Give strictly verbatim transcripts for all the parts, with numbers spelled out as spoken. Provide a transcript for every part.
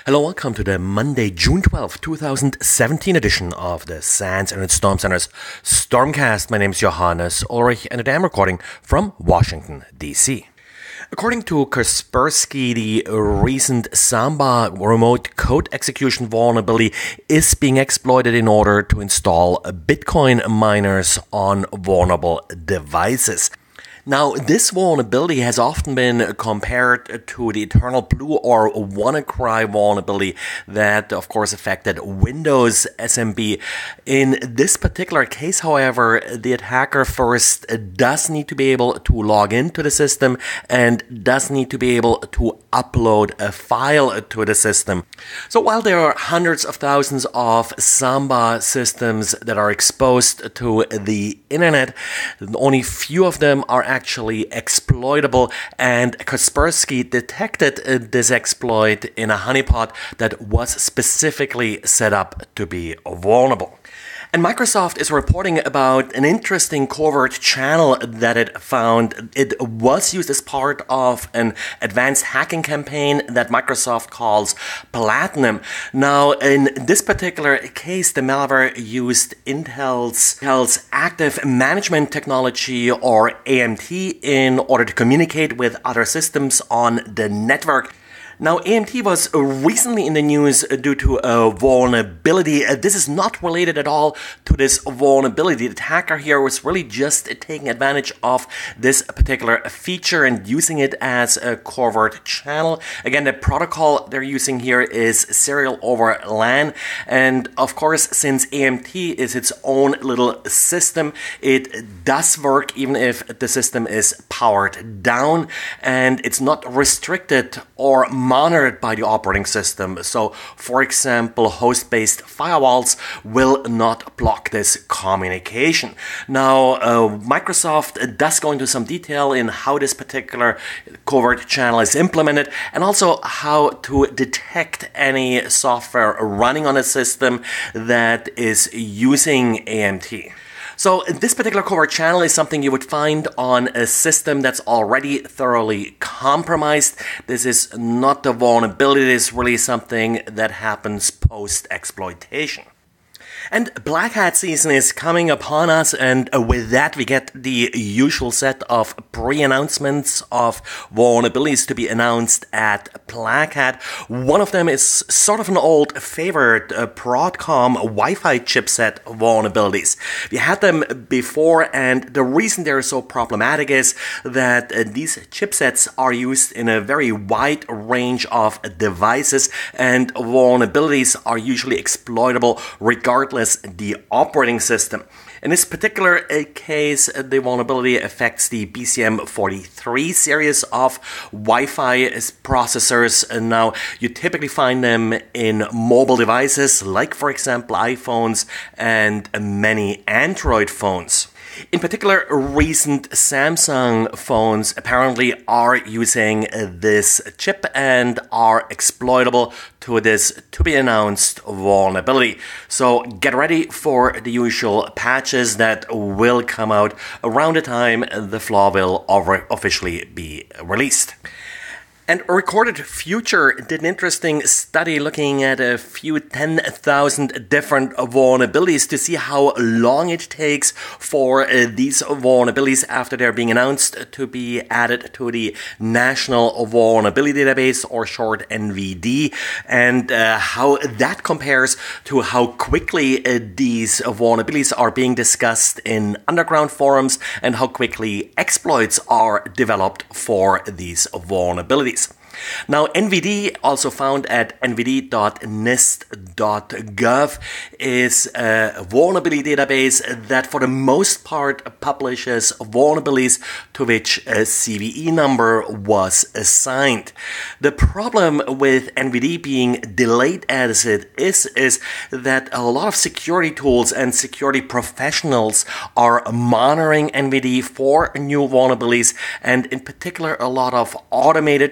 Hello, welcome to the Monday, June twelfth, twenty seventeen edition of the SANS Internet Storm Center's Stormcast. My name is Johannes Ulrich and today I'm recording from Washington, D C. According to Kaspersky, the recent Samba remote code execution vulnerability is being exploited in order to install Bitcoin miners on vulnerable devices. Now, this vulnerability has often been compared to the Eternal Blue or WannaCry vulnerability that, of course, affected Windows S M B. In this particular case, however, the attacker first does need to be able to log into the system and does need to be able to upload a file to the system. So while there are hundreds of thousands of Samba systems that are exposed to the internet, only few of them are actually exploitable, and Kaspersky detected uh, this exploit in a honeypot that was specifically set up to be vulnerable. And Microsoft is reporting about an interesting covert channel that it found. It was used as part of an advanced hacking campaign that Microsoft calls Platinum. Now, in this particular case, the malware used Intel's, Intel's Active Management Technology, or A M T, in order to communicate with other systems on the network. Now, A M T was recently in the news due to a vulnerability. This is not related at all to this vulnerability. The attacker here was really just taking advantage of this particular feature and using it as a covert channel. Again, the protocol they're using here is serial over LAN. And of course, since A M T is its own little system, it does work even if the system is powered down, and it's not restricted or monitored by the operating system. So, for example, host-based firewalls will not block this communication. Now, uh, Microsoft does go into some detail in how this particular covert channel is implemented and also how to detect any software running on a system that is using A M T. So this particular covert channel is something you would find on a system that's already thoroughly compromised. This is not the vulnerability, it is really something that happens post-exploitation. And Black Hat season is coming upon us, and with that we get the usual set of pre-announcements of vulnerabilities to be announced at Black Hat. One of them is sort of an old favorite, uh, Broadcom Wi-Fi chipset vulnerabilities. We had them before, and the reason they're so problematic is that uh, these chipsets are used in a very wide range of devices, and vulnerabilities are usually exploitable regardless the operating system. In this particular uh, case, uh, the vulnerability affects the B C M forty-three series of Wi-Fi processors. And now, you typically find them in mobile devices, like, for example, iPhones and uh, many Android phones. In particular, recent Samsung phones apparently are using this chip and are exploitable to this to-be-announced vulnerability. So get ready for the usual patches that will come out around the time the flaw will officially be released. And Recorded Future did an interesting study looking at a few ten thousand different vulnerabilities to see how long it takes for uh, these vulnerabilities after they're being announced to be added to the National Vulnerability Database, or short N V D, and uh, how that compares to how quickly uh, these vulnerabilities are being discussed in underground forums and how quickly exploits are developed for these vulnerabilities. Now, N V D, also found at N V D dot nist dot gov, is a vulnerability database that for the most part publishes vulnerabilities to which a C V E number was assigned. The problem with N V D being delayed as it is, is that a lot of security tools and security professionals are monitoring N V D for new vulnerabilities, and in particular a lot of automated tools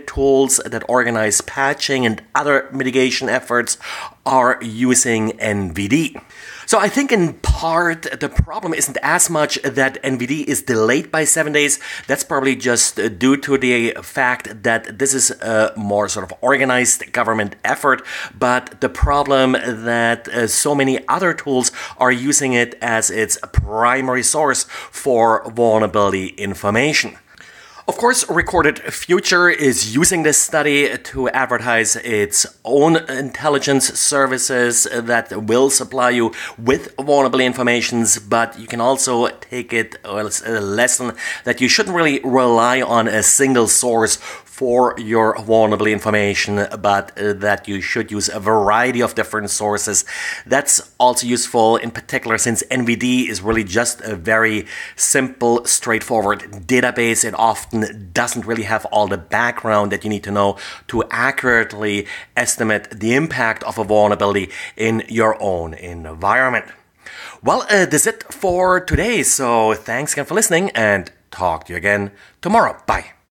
tools that organize patching and other mitigation efforts are using N V D. So I think in part the problem isn't as much that N V D is delayed by seven days. That's probably just due to the fact that this is a more sort of organized government effort, but the problem that uh, so many other tools are using it as its primary source for vulnerability information. Of course, Recorded Future is using this study to advertise its own intelligence services that will supply you with vulnerable informations, but you can also take it as a lesson that you shouldn't really rely on a single source for your vulnerable information, but uh, that you should use a variety of different sources. That's also useful in particular since N V D is really just a very simple, straightforward database. It often doesn't really have all the background that you need to know to accurately estimate the impact of a vulnerability in your own environment. Well, uh, that's it for today. So thanks again for listening and talk to you again tomorrow. Bye.